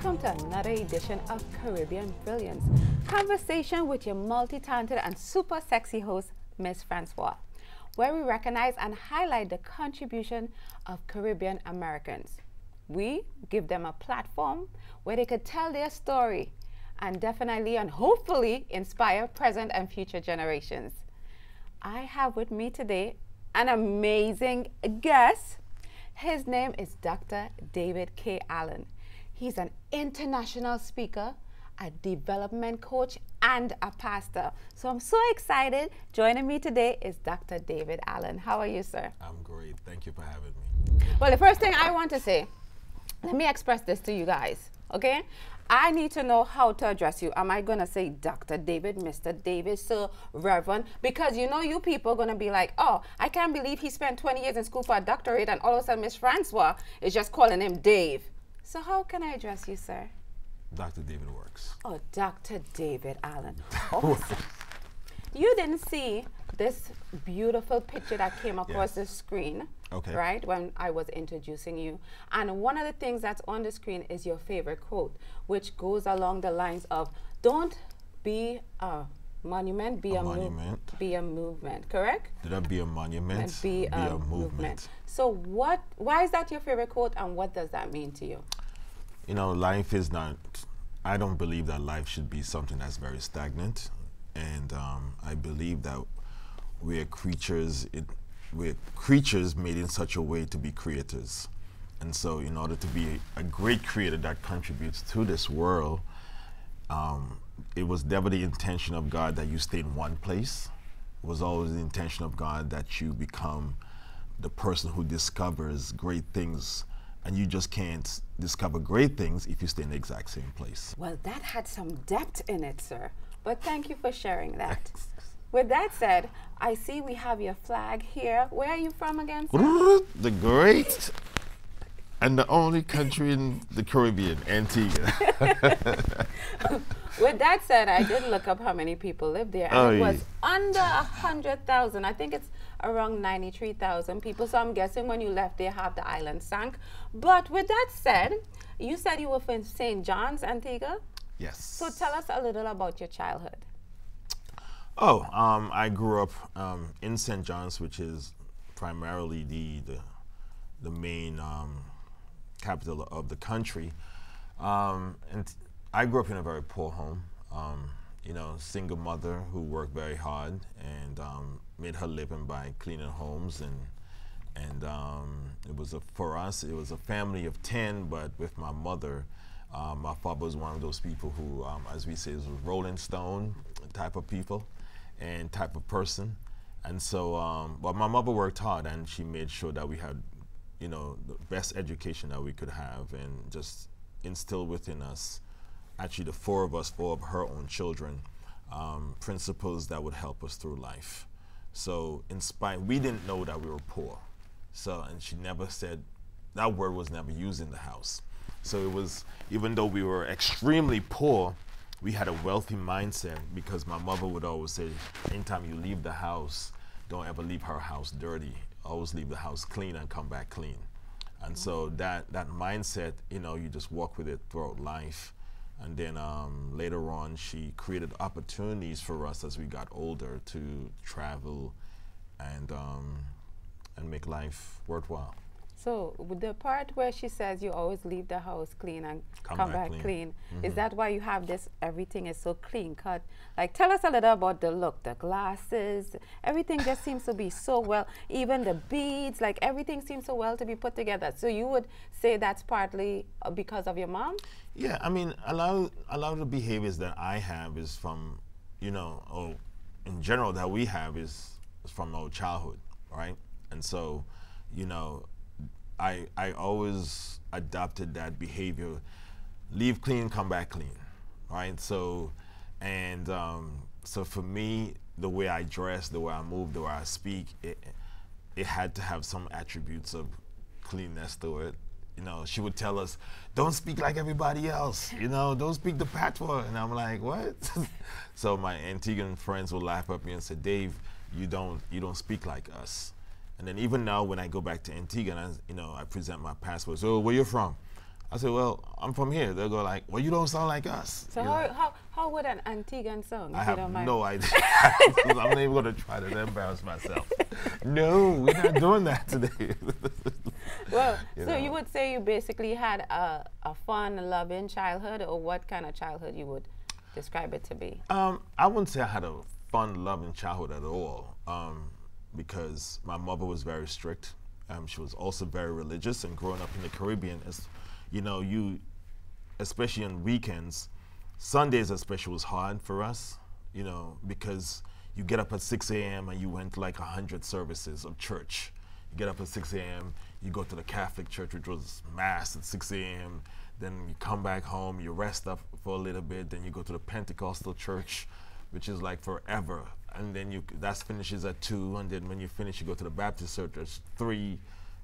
Welcome to another edition of Caribbean Brilliance, conversation with your multi-talented and super sexy host, Mss Francois, where we recognize and highlight the contribution of Caribbean Americans. We give them a platform where they could tell their story and definitely and hopefully inspire present and future generations. I have with me today an amazing guest. His name is Dr. David K. Allen. He's an international speaker, a development coach, and a pastor. So I'm so excited. Joining me today is Dr. David Allen. How are you, sir? I'm great. Thank you for having me. Well, the first thing I want to say, let me express this to you guys, okay? I need to know how to address you. Am I going to say Dr. David, Mr. David, Sir, Reverend? Because you know you people are going to be like, oh, I can't believe he spent 20 years in school for a doctorate and all of a sudden Mss Francois is just calling him Dave. So how can I address you, sir? Dr. David works. Oh, Dr. David Allen. Awesome. You didn't see this beautiful picture that came across the screen, right, when I was introducing you. And one of the things that's on the screen is your favorite quote, which goes along the lines of, don't be a monument, be a movement. Be a movement, correct? Did I be a monument? Be a movement. So why is that your favorite quote and what does that mean to you? You know, life is not, I don't believe that life should be something that's very stagnant. And I believe that we're creatures made in such a way to be creators. And so in order to be a great creator that contributes to this world, it was never the intention of God that you stay in one place. It was always the intention of God that you become the person who discovers great things. And you just can't discover great things if you stay in the exact same place. Well, that had some depth in it, sir. But thank you for sharing that. With that said, I see we have your flag here. Where are you from again, sir? The great and the only country in the Caribbean, Antigua. With that said, I did look up how many people live there, and it was under 100,000. I think it's around 93,000 people. So I'm guessing when you left there, half the island sank. But with that said, you said you were from St. John's, Antigua? Yes. So tell us a little about your childhood. Oh, I grew up in St. John's, which is primarily the main capital of the country. And I grew up in a very poor home. You know, single mother who worked very hard and made her living by cleaning homes, and it was for us it was a family of 10, but with my mother. My father was one of those people who, as we say, is a Rolling Stone type of people and type of person. And so, but my mother worked hard and she made sure that we had, you know, the best education that we could have and just instill within us, actually the four of her own children, principles that would help us through life. So we didn't know that we were poor. So, and she never said, that word was never used in the house. So it was, even though we were extremely poor, we had a wealthy mindset because my mother would always say, anytime you leave the house, don't ever leave her house dirty. Always leave the house clean and come back clean. And so that mindset, you know, you just walk with it throughout life. And then later on, she created opportunities for us as we got older to travel and make life worthwhile. So the part where she says you always leave the house clean and come back clean, is that why you have this, everything is so clean cut? Like, tell us a little about the look, the glasses, everything just seems to be so well, even the beads, like everything seems so well to be put together. So you would say that's partly because of your mom? Yeah, I mean, a lot of the behaviors that I have is from, you know, in general that we have is from our childhood, right? And so, you know, I always adopted that behavior, leave clean, come back clean, right? So, and so for me, the way I dress, the way I move, the way I speak, it had to have some attributes of cleanness to it. You know, she would tell us, don't speak like everybody else, you know, don't speak the patois. And I'm like, what? So my Antiguan friends would laugh at me and say, Dave, you don't speak like us. And then even now when I go back to Antigua and I present my passport, so where you from? I said, well, I'm from here. They'll go like, well, you don't sound like us. So how would an Antiguan song? I if you have don't mind? no idea. I'm not even going to try to embarrass myself. No, we're not doing that today. Well, You so know. you would say you basically had a fun, loving childhood, or what kind of childhood you would describe it to be? I wouldn't say I had a fun, loving childhood at all, because my mother was very strict. She was also very religious, and growing up in the Caribbean, as you know, especially on weekends, Sundays especially was hard for us, because you get up at 6 a.m. and you went to like 100 services of church. You get up at 6 a.m., you go to the Catholic church, which was mass at 6 a.m., then you come back home, you rest up for a little bit, then you go to the Pentecostal church, which is like forever. And then that finishes at 2, and then when you finish, you go to the Baptist church at 3,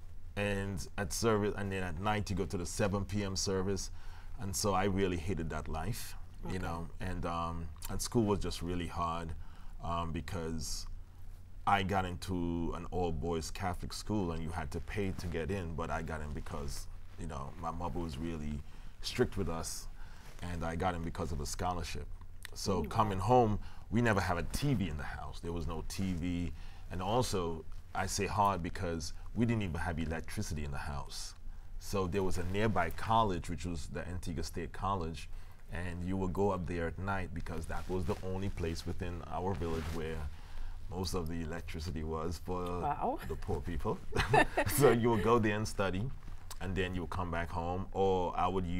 and at service, and then at night you go to the 7 p.m. service. And so I really hated that life, and school was just really hard, because I got into an all-boys Catholic school, and you had to pay to get in, but I got in because, my mother was really strict with us, and I got in because of a scholarship. So coming home, we never had a TV in the house. There was no TV, and also, I say hard because we didn't even have electricity in the house. So there was a nearby college, which was the Antigua State College, and you would go up there at night because that was the only place within our village where most of the electricity was for the poor people. So you would go there and study, and then you would come back home. Or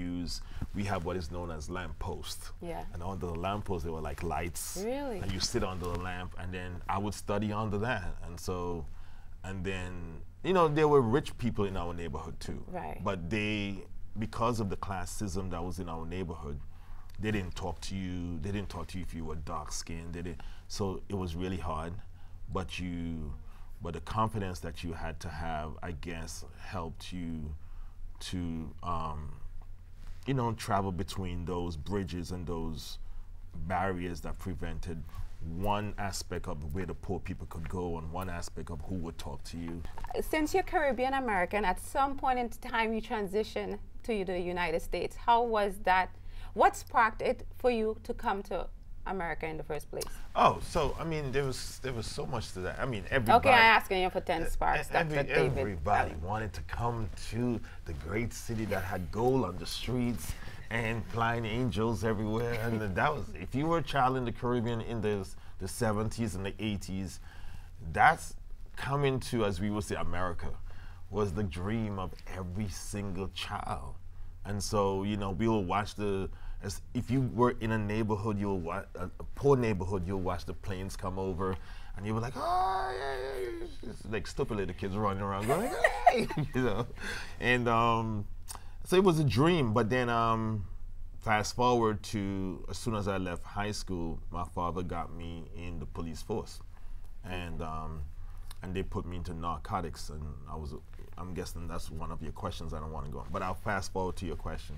we have what is known as lamp posts. Yeah. And under the lamp posts, there were like lights. Really? And you sit under the lamp, and then I would study under that. And then, there were rich people in our neighborhood too. Right. But because of the classism that was in our neighborhood, they didn't talk to you. They didn't talk to you if you were dark skinned. So it was really hard. But the confidence that you had to have, I guess, helped you to, travel between those bridges and those barriers that prevented one aspect of where the poor people could go and one aspect of who would talk to you. Since you're Caribbean American, at some point in time you transitioned to the United States. How was that? What sparked it for you to come to America in the first place? Oh, so there was so much to that. Everybody. Okay, I'm asking you for 10 sparks. Dr. David. Everybody wanted to come to the great city that had gold on the streets and flying angels everywhere. And that was, if you were a child in the Caribbean in the 70s and the 80s, that's coming to, as we would say, America, was the dream of every single child. And so, we will watch if you were in a neighborhood, you'll watch a poor neighborhood, you'll watch the planes come over, and you'll be like, oh, yeah. It's like stupid little kids running around going, hey, And so it was a dream. But then fast forward to as soon as I left high school, my father got me in the police force, and they put me into narcotics, and I'm guessing that's one of your questions. I don't want to go on, but I'll fast forward to your question.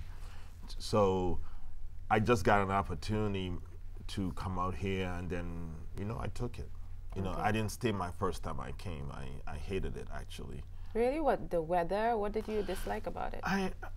So I just got an opportunity to come out here, and then, I took it. Okay. I didn't stay my first time I came. I hated it, actually. Really? What, the weather? What did you dislike about it?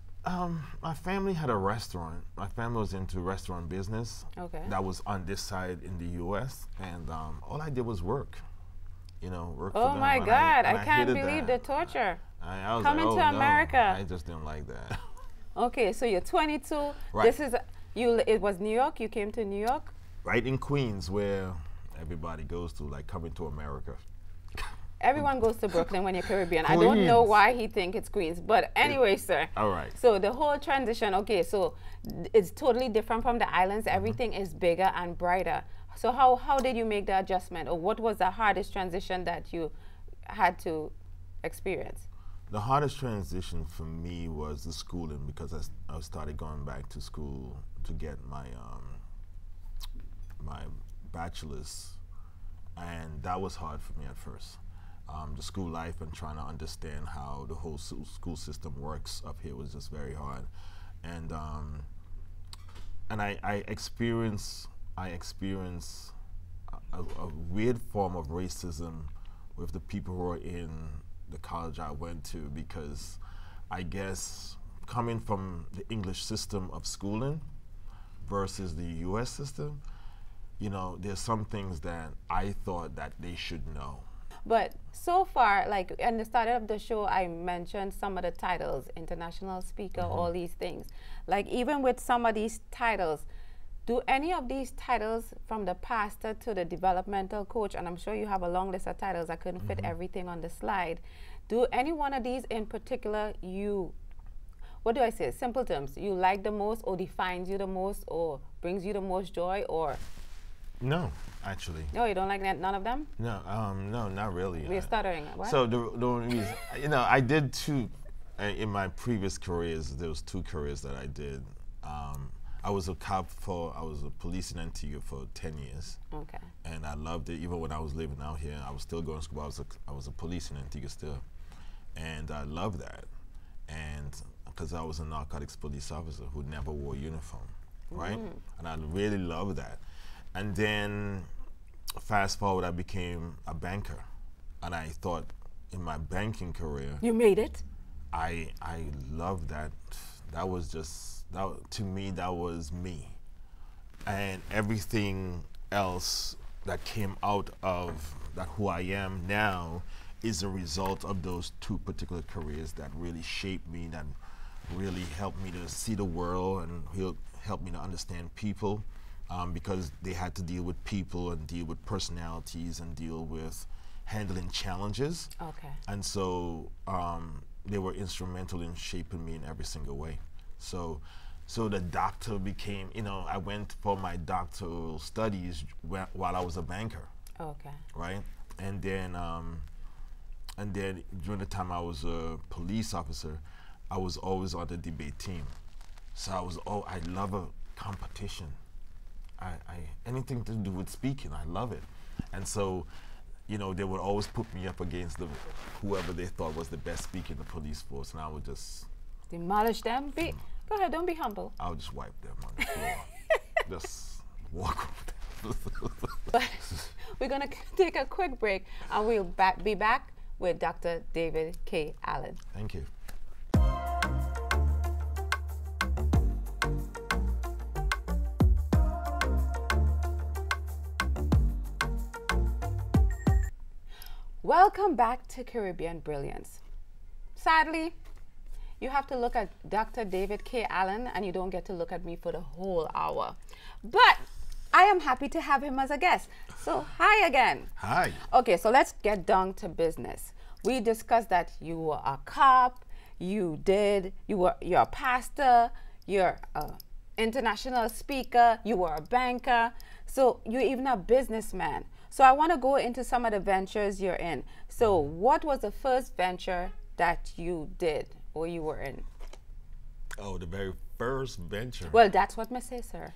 My family had a restaurant. My family was into restaurant business. Okay. That was on this side in the U.S., and all I did was work. Work for them. Oh my God! I can't believe the torture. I was Coming like, to America. No, I just didn't like that. Okay, so you're 22. Right. This is it was New York. You came to New York. Right in Queens, where everybody goes to, like coming to America. Everyone goes to Brooklyn when you're Caribbean. Queens. I don't know why he think it's Queens, but anyway, sir. All right. So the whole transition, okay, so it's totally different from the islands. Everything is bigger and brighter. So how did you make the adjustment, or what was the hardest transition that you had to experience? The hardest transition for me was the schooling, because I started going back to school to get my my bachelor's, and that was hard for me at first. The school life and trying to understand how the whole school system works up here was just very hard, and I experienced a weird form of racism with the people who were in the college I went to, because I guess coming from the English system of schooling versus the U.S. system, you know, there's some things that I thought that they should know. But so far, like in the start of the show, I mentioned some of the titles, international speaker, all these things. Like even with some of these titles, do any of these titles from the pastor to the developmental coach, and I'm sure you have a long list of titles, I couldn't fit everything on the slide. Do any one of these in particular you, what do I say, simple terms, you like the most or defines you the most or brings you the most joy or? No, actually. No, you don't like none of them? No, no, not really. We're stuttering. What? So the only reason, you know, I did two, in my previous careers, there was two careers that I did. I was a police in Antigua for 10 years. Okay. And I loved it. Even when I was living out here, I was still going to school. I was a police in Antigua still. And I loved that. And because I was a narcotics police officer who never wore a uniform, right? And I really loved that. And then fast forward, I became a banker. And I thought in my banking career, you made it? I loved that. That was just, to me, that was me. And everything else that came out of that who I am now is a result of those two particular careers that really shaped me, that really helped me to see the world and helped me to understand people. Because they had to deal with people and deal with personalities and deal with handling challenges. Okay. And so they were instrumental in shaping me in every single way. So the doctor became, you know, I went for my doctoral studies while I was a banker. Okay. Right? And then during the time I was a police officer, I was always on the debate team. So I love a competition. Anything to do with speaking, I love it. And so, you know, they would always put me up against whoever they thought was the best speaker in the police force, and I would just demolish them. Go ahead, don't be humble. I would just wipe them on the floor. Just walk over them. But we're gonna take a quick break, and we'll be back with Dr. David K. Allen. Thank you. Welcome back to Caribbean Brilliance. Sadly, you have to look at Dr. David K. Allen and you don't get to look at me for the whole hour. But I am happy to have him as a guest. So hi again. Hi. Okay, so let's get down to business. We discussed that you were a cop, you're a pastor, you're an international speaker, you were a banker, so you're even a businessman. So I want to go into some of the ventures you're in. So what was the first venture that you did or you were in? Oh, the very first venture. Well, that's what I say, sir.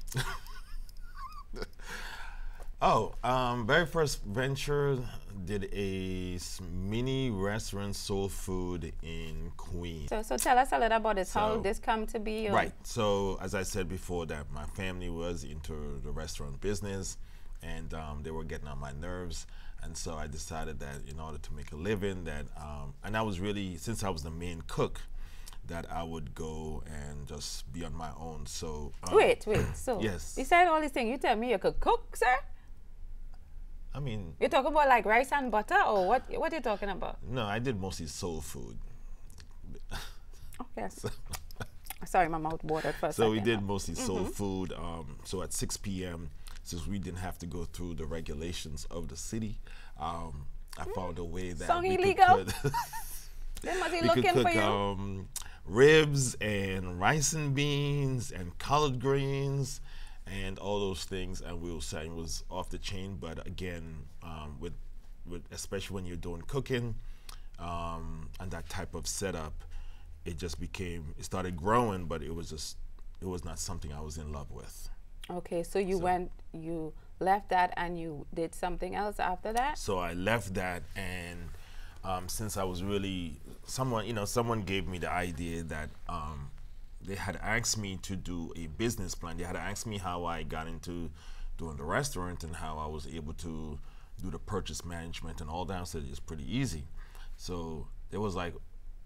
Very first venture, did a mini restaurant, soul food in Queens. So tell us a little about this, how this come to be. Right, so as I said before, that my family was into the restaurant business, and they were getting on my nerves, and so I decided that in order to make a living, that and I was really, since I was the main cook, that I would go and just be on my own. So wait, so yes, besides all these things, you tell me you could cook, sir? I mean, you're talking about like rice and butter, or what are you talking about? No, I did mostly soul food. Okay. Sorry, my mouth watered for a second. So we did mostly soul food. So at 6 p.m., since we didn't have to go through the regulations of the city, I found a way that we illegal? could cook ribs and rice and beans and collard greens and all those things, and we were saying it was off the chain. But again, with especially when you're doing cooking and that type of setup, it started growing, but it was not something I was in love with. Okay, so you left that and you did something else after that? So I left that, and since I was really, someone gave me the idea that they had asked me to do a business plan. They had asked me how I got into doing the restaurant and how I was able to do the purchase management and all that. I said it's pretty easy. So there was like,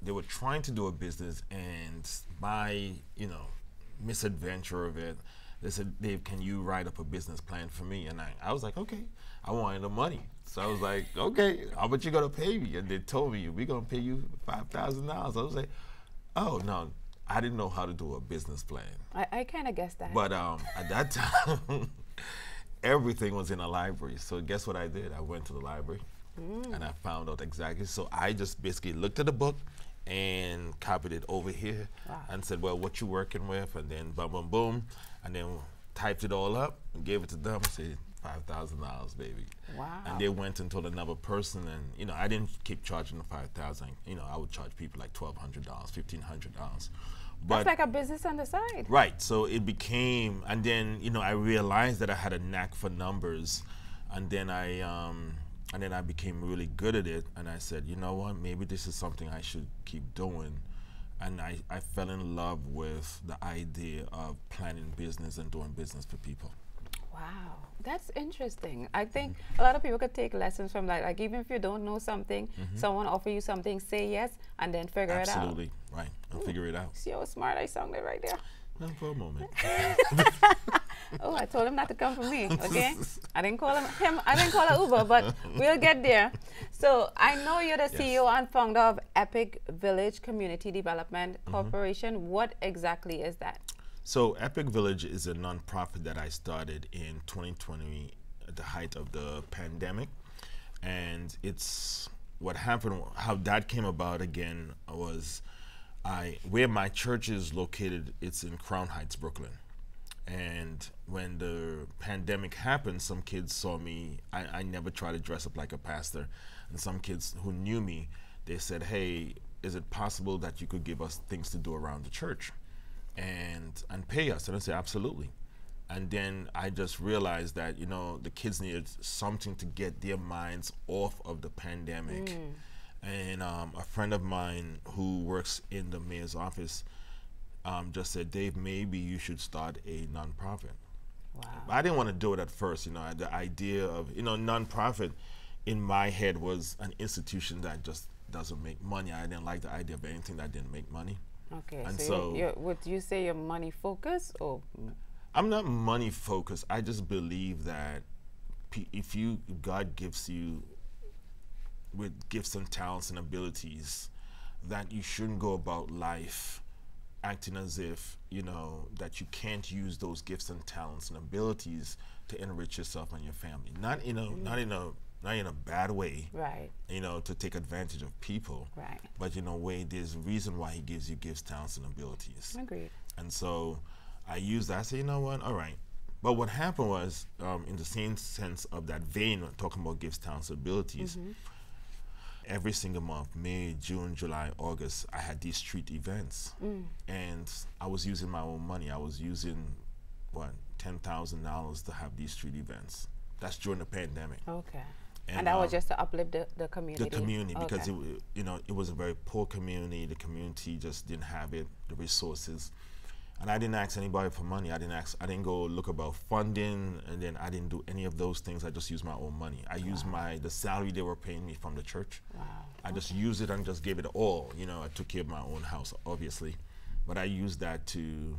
they were trying to do a business, and by, you know, misadventure of it, they said, Dave, can you write up a business plan for me? And I was like, okay. I wanted the money. So I was like, okay, how much you gonna pay me? And they told me, we're gonna pay you $5,000. I was like, oh, no, I didn't know how to do a business plan. I kind of guessed that. But at that time, everything was in a library. So guess what I did? I went to the library and I found out exactly. So I just basically looked at the book and copied it over here and said, well, what you working with? And then boom, boom, boom. And then typed it all up and gave it to them and said, $5,000, baby. Wow. And they went and told another person, and, you know, I didn't keep charging the $5,000. You know, I would charge people like $1,200, $1,500. But that's like a business on the side. Right. So it became, and then, you know, I realized that I had a knack for numbers, and then I became really good at it, and I said, you know what, maybe this is something I should keep doing. And I fell in love with the idea of planning business and doing business for people. Wow, that's interesting. I think a lot of people could take lessons from that. Like, even if you don't know something, someone offer you something, say yes, and then figure it out. Absolutely, right, and figure it out. See how smart I sounded right there? Well, for a moment. Oh, I told him not to come for me, okay? I didn't call him I didn't call it Uber, but we'll get there. So I know you're the CEO and founder of Epic Village Community Development Corporation. What exactly is that? So Epic Village is a nonprofit that I started in 2020 at the height of the pandemic. And it's what happened, how that came about again was where my church is located, it's in Crown Heights, Brooklyn. And when the pandemic happened, some kids saw me. I never tried to dress up like a pastor. And some kids who knew me, they said, hey, is it possible that you could give us things to do around the church and pay us? And I said, absolutely. And then I just realized that, you know, the kids needed something to get their minds off of the pandemic. And a friend of mine who works in the mayor's office just said, Dave, maybe you should start a nonprofit. Wow. I didn't want to do it at first. You know, the idea of, you know, nonprofit in my head was an institution that just doesn't make money. I didn't like the idea of anything that didn't make money. Okay, and so would you say you're money focused or? I'm not money focused. I just believe that if God gives you with gifts and talents and abilities, that you shouldn't go about life acting as if, you know, that you can't use those gifts and talents and abilities to enrich yourself and your family. Not in a bad way, right? You know, to take advantage of people, right? But in a way, there's a reason why He gives you gifts, talents, and abilities. Agreed. And so I used that. I said, you know what? All right. But what happened was, in the same sense of that vein, talking about gifts, talents, abilities. Every single month, May, June, July, August, I had these street events. And I was using my own money. I was using, what, $10,000 to have these street events. That's during the pandemic. Okay. And that was just to uplift the community? The community, because it was a very poor community. The community just didn't have the resources. And I didn't ask anybody for money. I didn't go look about funding, and then I didn't do any of those things. I just used my own money. I used the salary they were paying me from the church. Wow. I just used it and just gave it all. You know, I took care of my own house, obviously, but I used that to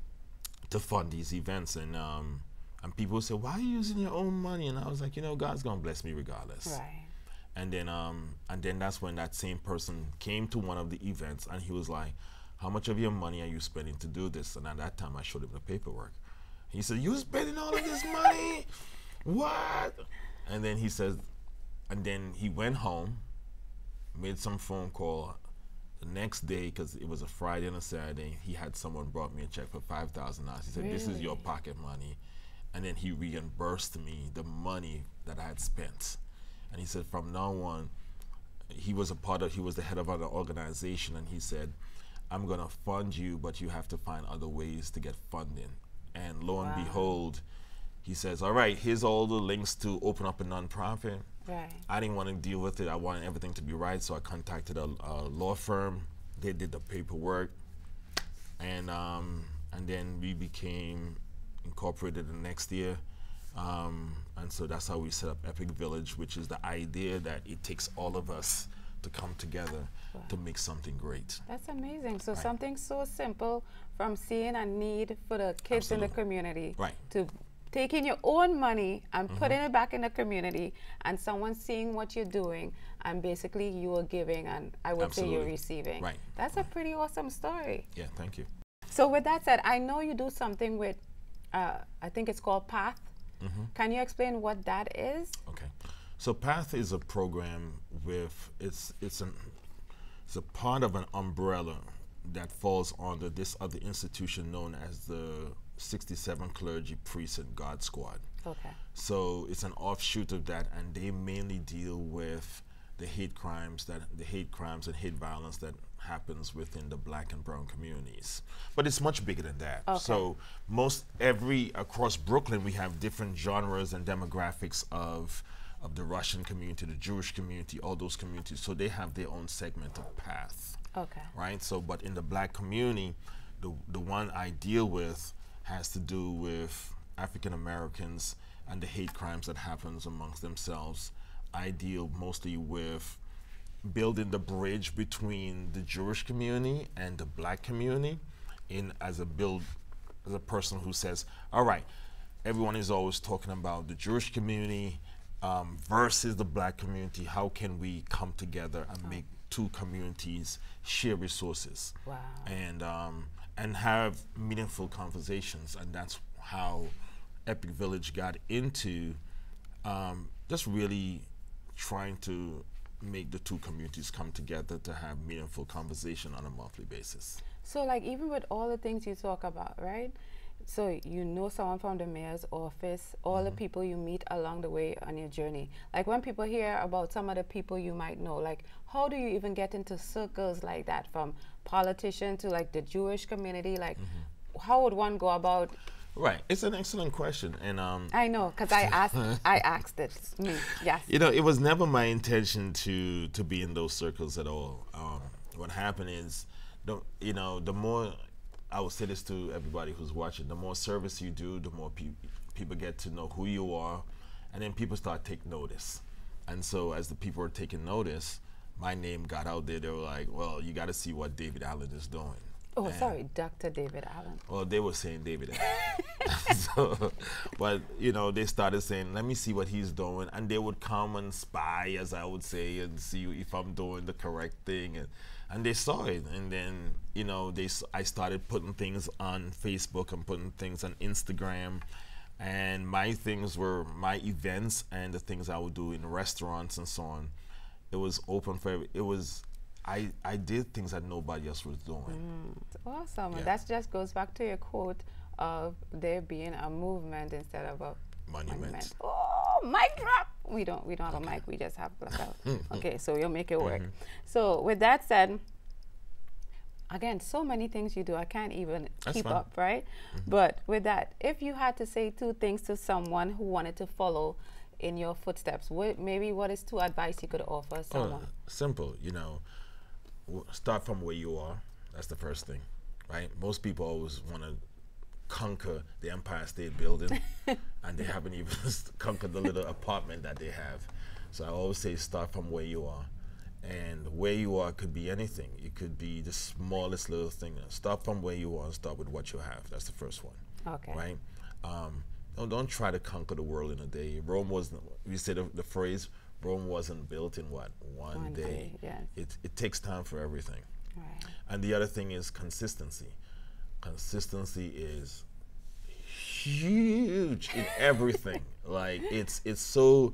fund these events. And people say, why are you using your own money? And I was like, you know, God's gonna bless me regardless. Right. And then that's when that same person came to one of the events, and he was like, how much of your money are you spending to do this? And at that time, I showed him the paperwork. He said, you spending all of this money? What? And then he says, and then he went home, made some phone call. The next day, because it was a Friday and a Saturday, he had someone brought me a check for $5,000. He said, really? This is your pocket money. And then he reimbursed me the money that I had spent. And he said, from now on, he was the head of an organization, and he said, I'm going to fund you, but you have to find other ways to get funding. And lo and behold, he says, all right, here's all the links to open up a nonprofit. Right. I didn't want to deal with it. I wanted everything to be right, so I contacted a law firm. They did the paperwork. And then we became incorporated the next year. And so that's how we set up Epic Village, which is the idea that it takes all of us to come together to make something great. That's amazing. So something so simple, from seeing a need for the kids in the community, to taking your own money and putting it back in the community, and someone seeing what you're doing, and basically you are giving, and I would say you're receiving. That's a pretty awesome story. Yeah, thank you. So with that said, I know you do something with, I think it's called PATH. Can you explain what that is? Okay. So PATH is a program with, it's a part of an umbrella that falls under this other institution known as the 67 Clergy Priests and God Squad. Okay. So it's an offshoot of that, and they mainly deal with the hate crimes and hate violence that happens within the Black and brown communities. But it's much bigger than that. Okay. So across Brooklyn, we have different genres and demographics of the Russian community, the Jewish community, all those communities. So they have their own segment of PATH. Okay. Right? So, but in the Black community, the one I deal with has to do with African Americans and the hate crimes that happens amongst themselves. I deal mostly with building the bridge between the Jewish community and the Black community as a person who says, all right, everyone is always talking about the Jewish community versus the Black community. How can we come together and make two communities share resources? Wow. And have meaningful conversations? And that's how Epic Village got into just really trying to make the two communities come together to have meaningful conversation on a monthly basis. So like, even with all the things you talk about, right? So you know someone from the mayor's office, all the people you meet along the way on your journey. Like, when people hear about some of the people you might know, like, how do you even get into circles like that, from politician to like the Jewish community? Like, how would one go about? Right, it's an excellent question, and I know, because I asked it. Me, yes. You know, it was never my intention to be in those circles at all. What happened is, the more, I will say this to everybody who's watching, the more service you do, the more people get to know who you are, and then people start taking notice. And so as the people were taking notice, my name got out there. They were like, well, you got to see what David Allen is doing. Oh, sorry, Dr. David Allen. Well, they were saying David Allen. But, they started saying, let me see what he's doing. And they would come and spy, as I would say, and see if I'm doing the correct thing. And they saw it. And then, I started putting things on Facebook and putting things on Instagram. And my things were my events and the things I would do in restaurants and so on. It was open for I did things that nobody else was doing. Awesome. Yeah. And that just goes back to your quote of there being a movement instead of a monument. Oh, mic drop. We don't have a mic. We just have blackout. Okay, so you'll make it work. So with that said, again, so many things you do, I can't even keep up, right? But with that, if you had to say two things to someone who wanted to follow in your footsteps, what is two advice you could offer someone? Simple, start from where you are. That's the first thing, right? Most people always want to conquer the Empire State Building, and they haven't even conquered the little apartment that they have. So I always say start from where you are. And where you are could be anything. It could be the smallest little thing. Start from where you are and start with what you have. That's the first one. Okay. Right? Don't try to conquer the world in a day. Rome wasn't, we say the phrase, Rome wasn't built in what? One day. Yes. It takes time for everything. Right. And the other thing is consistency. Consistency is huge in everything. Like it's so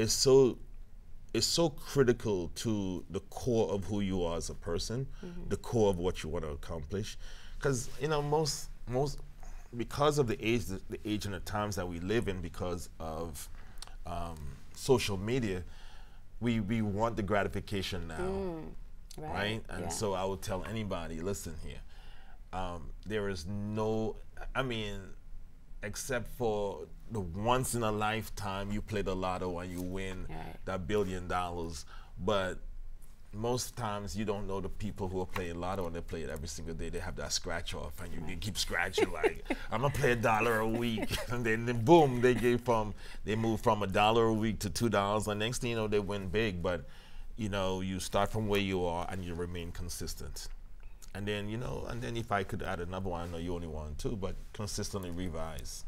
critical to the core of who you are as a person, the core of what you want to accomplish. Because most because of the age and the times that we live in, because of social media, we want the gratification now, right? And so I would tell anybody, listen here, there is no, except for the once in a lifetime you play the lotto and you win that $1 billion, but most times you don't know the people who are playing lotto and they play it every single day. They have that scratch off and you keep scratching like, I'm gonna play $1 a week, and then boom, they move from $1 a week to $2, and next thing you know they win big. But you know, you start from where you are and you remain consistent. And then, you know, and then if I could add another one, I know you only want two, but consistently revise.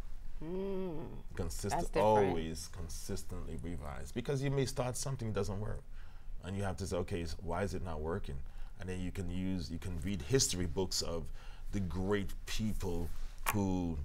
Always consistently revise, because you may start something that doesn't work, and you have to say, okay, so why is it not working? And then you can read history books of the great people who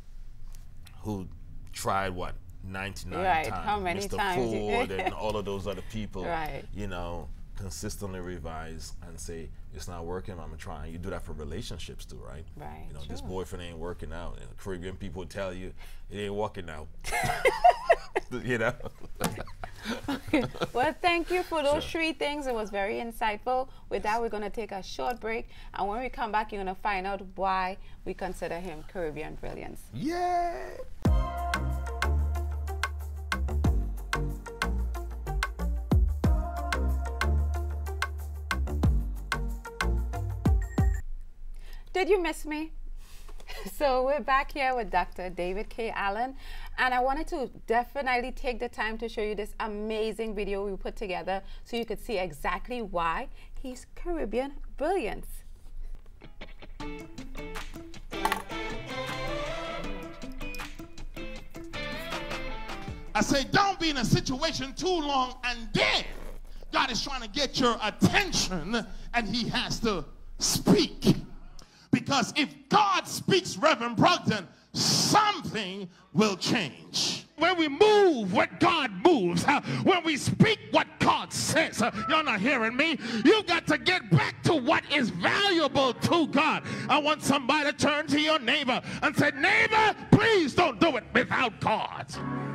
tried what 99 times. How many Mr. times? Ford and all of those other people. Right. You know, consistently revise and say, it's not working, I'm trying. You do that for relationships too, right? Right. You know, this boyfriend ain't working out. And Caribbean people tell you it ain't working out. You know? Well, thank you for those three things. It was very insightful. With that, we're going to take a short break. And when we come back, you're going to find out why we consider him Caribbean Brilliance. Yay! Did you miss me? So we're back here with Dr. David K. Allen, and I wanted to definitely take the time to show you this amazing video we put together so you could see exactly why he's Caribbean Brilliance. I say, don't be in a situation too long, and then God is trying to get your attention and he has to speak. Because if God speaks, Reverend Brogdon, something will change. When we move what God moves, when we speak what God says, you're not hearing me. You got to get back to what is valuable to God. I want somebody to turn to your neighbor and say, neighbor, please don't do it without God.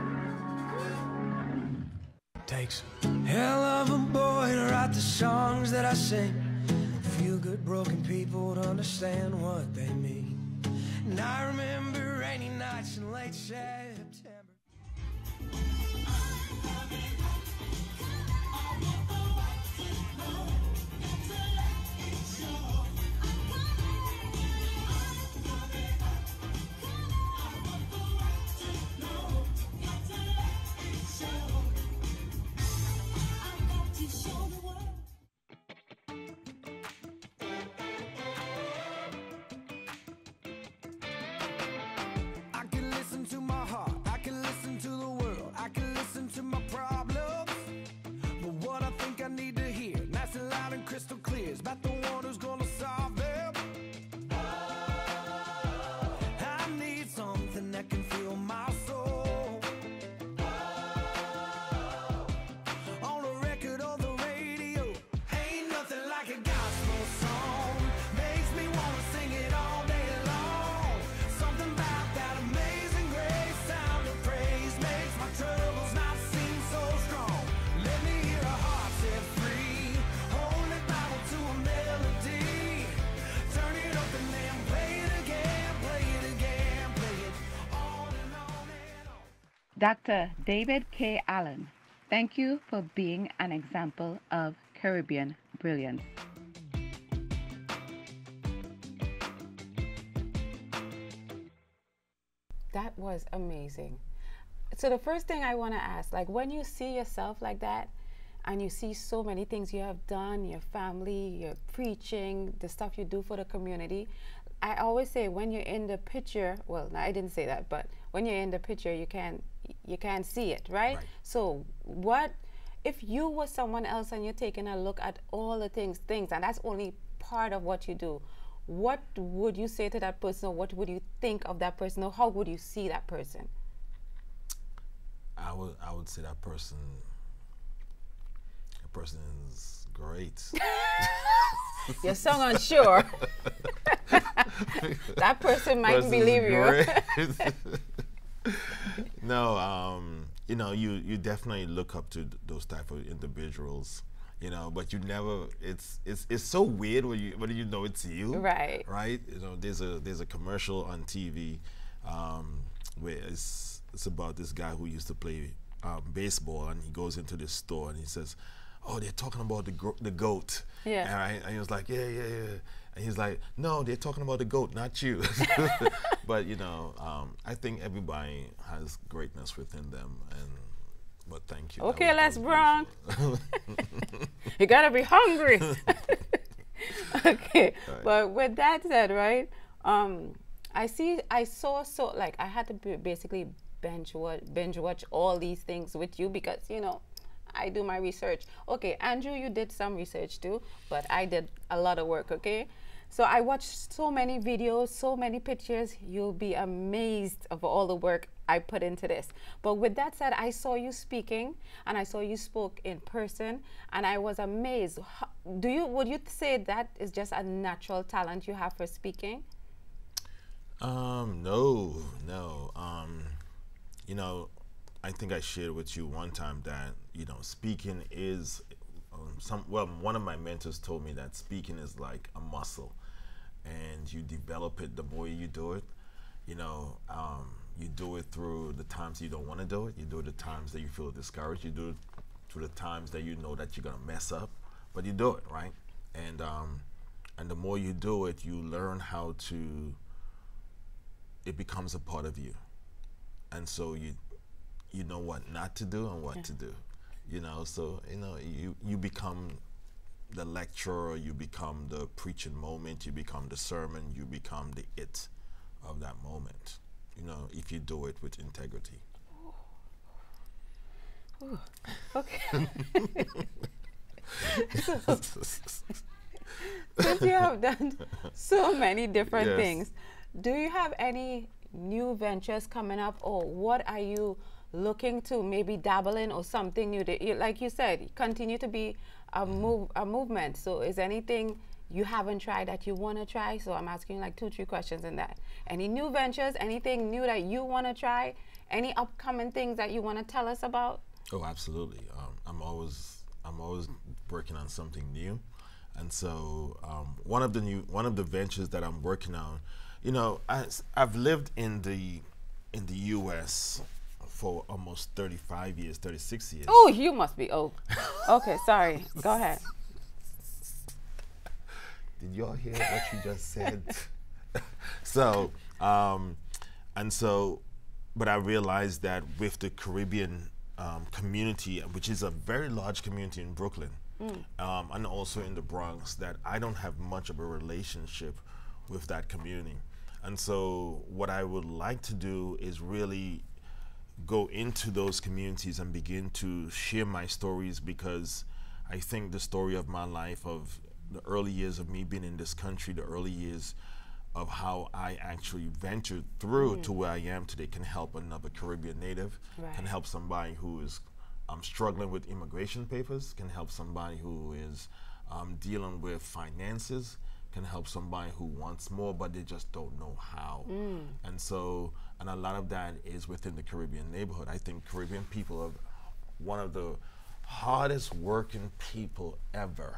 Takes a hell of a boy to write the songs that I sing. Feel good broken people to understand what they mean. And I remember rainy nights in late September. Crystal clear, it's about the one who's gonna solve them. I need something that can fill my soul. On a record or the radio, ain't nothing like a gospel song. Makes me wanna sing it all day long. Something about that amazing grace, sound of praise makes my troubles not seem so strong. Let me hear a heart set free. To a melody, turn it up and then play it again, play it again, play it on and on and on. Dr. David K. Allen, thank you for being an example of Caribbean brilliance. That was amazing. So the first thing I want to ask, like when you see yourself like that, and you see so many things you have done, your family, your preaching, the stuff you do for the community. I always say when you're in the picture, well, no, I didn't say that, but when you're in the picture, you can't see it, right? So what, if you were someone else and you're taking a look at all the things, and that's only part of what you do, what would you say to that person, or what would you think of that person, or how would you see that person? I would say that person is great. You're so unsure. That person might believe you. No, you know, you definitely look up to those type of individuals, you know, but you never. It's so weird when you know it's you, right? Right. You know, there's a commercial on TV where it's about this guy who used to play baseball, and he goes into this store and he says, oh, they're talking about the goat. Yeah. And he was like, yeah. And he's like, no, they're talking about the goat, not you. But, you know, I think everybody has greatness within them. And, But thank you. Okay, Les that was Brown. beautiful. You gotta be hungry. Okay, but with that said, right? I saw like I had to basically binge watch all these things with you because you know I do my research. Okay, Andrew, you did some research too, but I did a lot of work. Okay, so I watched so many videos, so many pictures. You'll be amazed of all the work I put into this. But with that said, I saw you speaking, and I saw you spoke in person, and I was amazed. Would you say that is just a natural talent you have for speaking? No. You know, I think I shared with you one time that, you know, speaking is one of my mentors told me that speaking is like a muscle, and you develop it the more you do it. You know, you do it through the times you don't want to do it. You do it the times that you feel discouraged. You do it through the times that you know that you're gonna mess up, but you do it, right? And the more you do it, you learn how to. It becomes a part of you, and so you know what not to do and what to do. You know, so you know you become the lecturer, you become the preaching moment, you become the sermon, you become the it of that moment. You know, if you do it with integrity. Ooh. Okay. Since you have done so many different Yes. things, do you have any new ventures coming up, or what are you looking to maybe dabble in, or something new that like you said, continue to be a movement? So is anything you haven't tried that you want to try? So I'm asking like 2-3 questions in that. Any new ventures, anything new that you want to try, any upcoming things that you want to tell us about? Oh, absolutely. I'm always working on something new, and so one of the ventures that I'm working on, you know, I've lived in the U.S. for almost 35 years, 36 years. Oh, you must be old. Okay, sorry. Go ahead. Did y'all hear what you just said? So, but I realized that with the Caribbean community, which is a very large community in Brooklyn, and also in the Bronx, that I don't have much of a relationship with that community. And so what I would like to do is really go into those communities and begin to share my stories, because I think the story of my life, of the early years of me being in this country, the early years of how I actually ventured through to where I am today, can help another Caribbean native, can help somebody who is struggling with immigration papers, can help somebody who is dealing with finances, can help somebody who wants more but they just don't know how. And a lot of that is within the Caribbean neighborhood. I think Caribbean people are one of the hardest working people ever,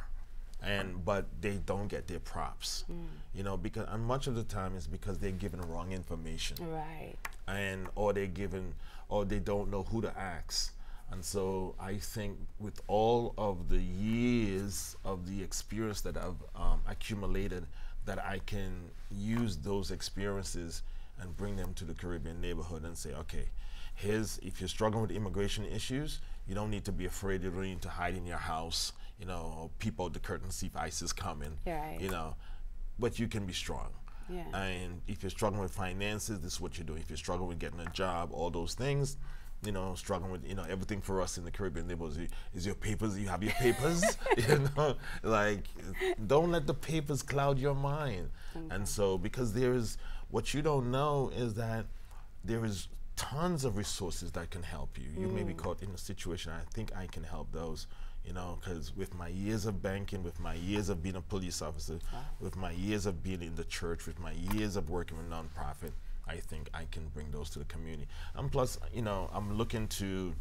but they don't get their props, you know, because, and much of the time it's because they're given wrong information, Right. or they don't know who to ask. And so I think with all of the years of the experience that I've accumulated, that I can use those experiences and bring them to the Caribbean neighborhood and say, okay, if you're struggling with immigration issues, you don't need to be afraid. You don't need to hide in your house, you know, or peep out the curtain, see if ICE is coming, Right. you know, but you can be strong. Yeah. And if you're struggling with finances, this is what you're doing. If you're struggling with getting a job, all those things, you know, struggling with, you know, everything for us in the Caribbean neighborhood is your papers. You have your papers, you know, like, don't let the papers cloud your mind. And so, because what you don't know is that there is tons of resources that can help you. You may be caught in a situation, I think I can help those, you know, because with my years of banking, with my years of being a police officer, with my years of being in the church, with my years of working with nonprofit, I think I can bring those to the community. And plus, you know, I'm looking to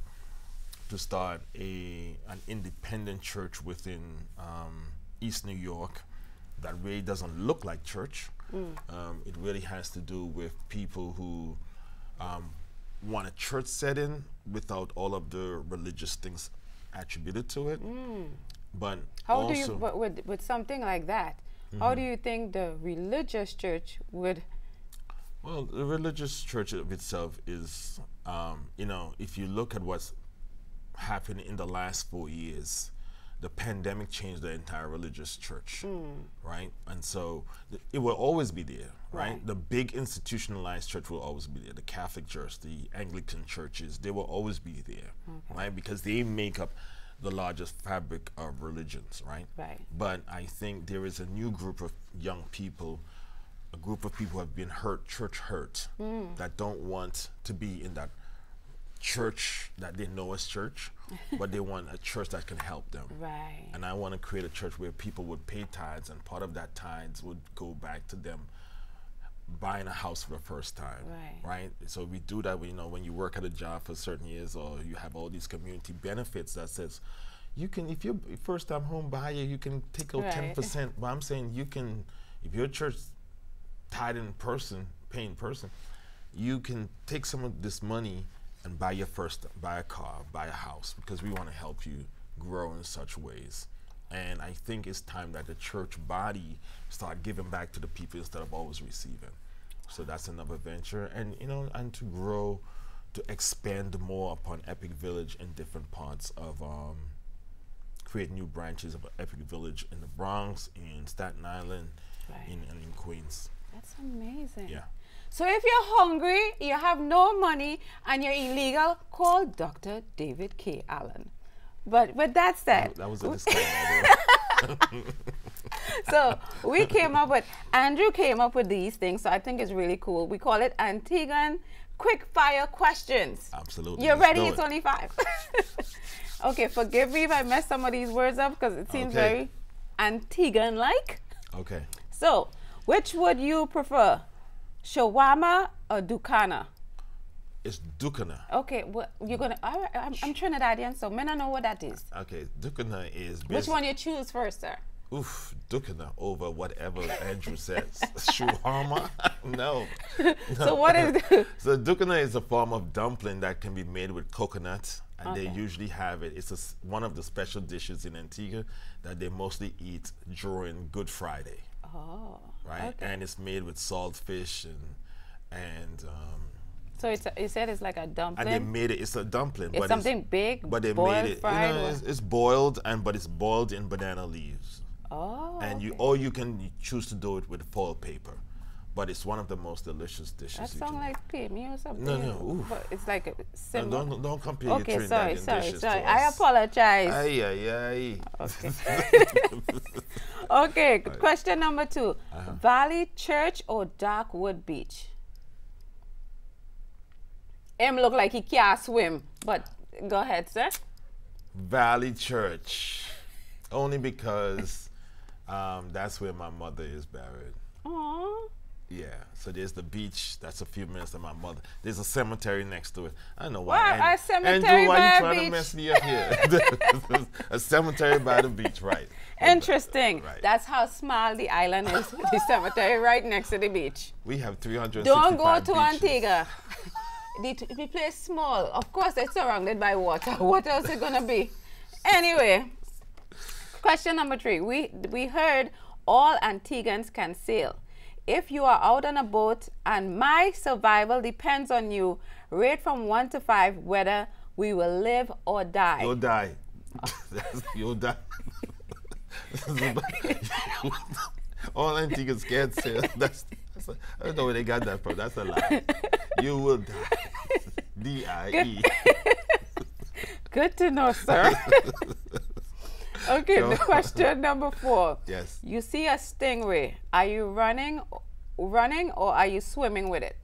start an independent church within East New York that really doesn't look like church. It really has to do with people who want a church setting without all of the religious things attributed to it. But How also, do you, with something like that, how do you think the religious church would? well, the religious church of itself is, you know, if you look at what's happened in the last 4 years. The pandemic changed the entire religious church, right? And so it will always be there, right? The big institutionalized church will always be there. The Catholic Church, the Anglican churches, they will always be there, right? Because they make up the largest fabric of religions, right? Right. But I think there is a new group of young people, a group of people who have been hurt, church hurt, that don't want to be in that church that they know as church, but they want a church that can help them. Right. And I want to create a church where people would pay tithes, and part of that tithes would go back to them buying a house for the first time. Right. So we do that, you know, when you work at a job for certain years, or you have all these community benefits that says you can, if you're a first time home buyer, you can take out 10%. But I'm saying you can, if you're a church tithing person, paying person, you can take some of this money and buy a car, buy a house, because we want to help you grow in such ways. And I think it's time that the church body start giving back to the people instead of always receiving. So that's another venture, and you know, and to grow, to expand more upon Epic Village in different parts of, create new branches of Epic Village in the Bronx, in Staten Island, and in Queens. That's amazing. Yeah. So if you're hungry, you have no money, and you're illegal, call Dr. David K. Allen. But with that said, that was a disclaimer. so Andrew came up with these things, so I think it's really cool. We call it Antiguan Quick Fire Questions. Absolutely. You're ready? It's only 5. Okay, forgive me if I mess some of these words up, because it seems very Antiguan-like. Okay. So, which would you prefer? Shawarma or Ducana? It's Ducana. Okay, what you're gonna? I'm Trinidadian, so may not know what that is. Okay, Ducana is. Which one you choose first, sir? Oof, Ducana over whatever Andrew says. Shawarma? No. So what is? So Ducana is a form of dumpling that can be made with coconut, and they usually have it. It's one of the special dishes in Antigua that they mostly eat during Good Friday. Oh. Right, and it's made with salt fish and. So you said it's like a dumpling. And they made it. It's a dumpling. It's but something big. But they boiled, made it. Fried, you know, it's boiled, but it's boiled in banana leaves. Oh. And you can choose to do it with foil paper, but it's one of the most delicious dishes. That sounds like pay me or something. No. But it's like a similar. No, don't compare your Okay, Trinidadian sorry. dishes I to us. apologize. Ay. Okay. Okay. Question number 2: Valley Church or Darkwood Beach? Him look like he can't swim, but go ahead, sir. Valley Church, only because that's where my mother is buried. Aww. Yeah, so there's the beach. That's a few minutes of my mother. There's a cemetery next to it. I don't know Why why. a cemetery Andrew, why by you a trying beach? to mess me up here? A cemetery by the beach, right? Interesting. Right. That's how small the island is. The cemetery right next to the beach. We have 365 Don't go to beaches. Antigua. The place small. Of course, it's surrounded by water. What else is it gonna be? Anyway, question number 3. We heard all Antiguans can sail. If you are out on a boat and my survival depends on you, rate from 1 to 5 whether we will live or die. You'll die. You'll die. All Antiguans can't sail. I don't know where they got that from. That's a lie. You will die. D-I-E. Good to know, sir. Okay, the question number 4. Yes. You see a stingray. Are you running or are you swimming with it?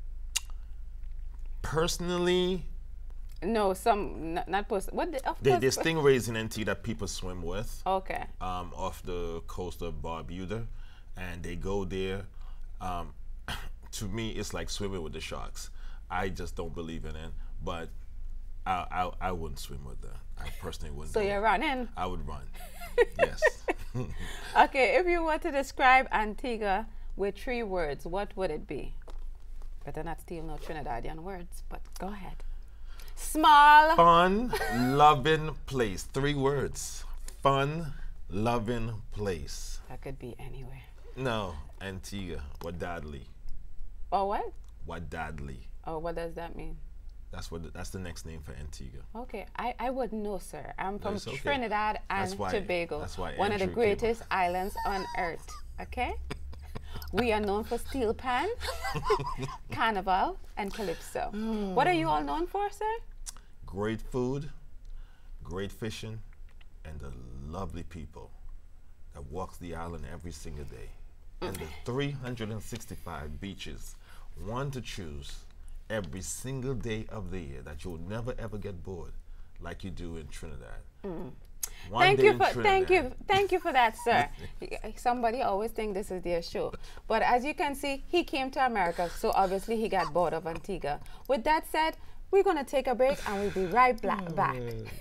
Personally, no, not person. What? There's stingrays in NT that people swim with. Okay. Off the coast of Barbuda, and they go there. To me, it's like swimming with the sharks. I just don't believe in it, but I wouldn't swim with them. I personally wouldn't. So you're running? I would run. Yes. Okay, if you were to describe Antigua with 3 words, what would it be? Better not steal no Trinidadian words, but go ahead. Small. Fun, loving place. 3 words. Fun, loving place. That could be anywhere. No, Antigua. Wadadli. Oh, what? Wadadli. Oh, what does that mean? That's the next name for Antigua. Okay, I wouldn't know, sir. I'm from That's okay. Trinidad and Tobago, that's why one of the Andrew came greatest islands on earth. Okay, we are known for steel pan, carnival, and calypso. What are you all known for, sir? Great food, great fishing, and the lovely people that walks the island every single day. And the 365 beaches, one to choose every single day of the year, that you'll never ever get bored like you do in Trinidad. Thank you for that, sir. Somebody always think this is their show, but as you can see, he came to America, so obviously he got bored of Antigua. With that said, we're gonna take a break and we'll be right back.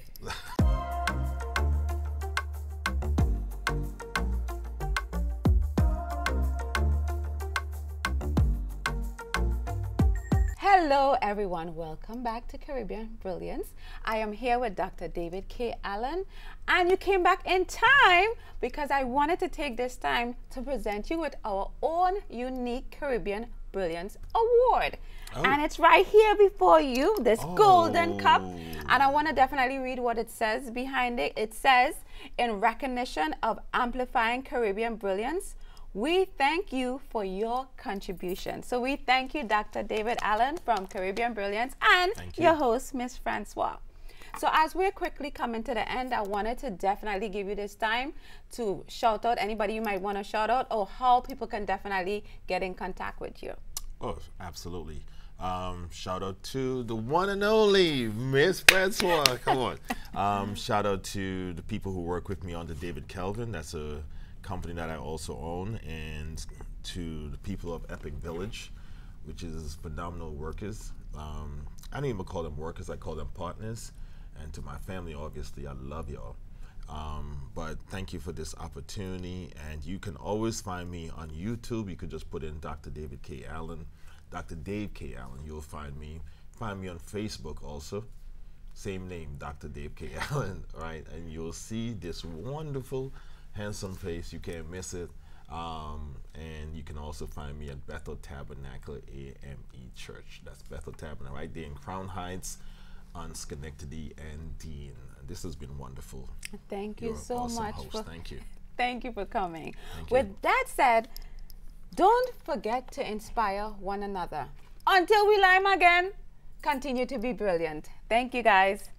Hello everyone, welcome back to Caribbean Brilliance. I am here with Dr. David K. Allen, and you came back in time because I wanted to take this time to present you with our own unique Caribbean Brilliance Award. And it's right here before you, this golden cup. And I want to definitely read what it says behind it. It says, in recognition of amplifying Caribbean brilliance, we thank you for your contribution. So we thank you, Dr. David Allen from Caribbean Brilliance, and your host, Mss Francois. So as we're quickly coming to the end, I wanted to definitely give you this time to shout out anybody you might want to shout out, or how people can definitely get in contact with you. Oh, absolutely. Shout out to the one and only Mss Francois. Come on. Shout out to the people who work with me on the David Kelvin. That's a company that I also own, and to the people of Epic Village, which is phenomenal workers. I don't even call them workers, I call them partners. And to my family, obviously, I love y'all. But thank you for this opportunity, and you can always find me on YouTube. You could just put in Dr. David K. Allen, Dr. Dave K. Allen, you'll find me. Find me on Facebook also, same name, Dr. Dave K. Allen, right? And you'll see this wonderful, handsome face, you can't miss it. And you can also find me at Bethel Tabernacle AME Church. That's Bethel Tabernacle, right there in Crown Heights on Schenectady and Dean. This has been wonderful. Thank you so awesome much. Host. Thank you. Thank you for coming. Thank With you. that said, don't forget to inspire one another. Until we lime again, continue to be brilliant. Thank you, guys.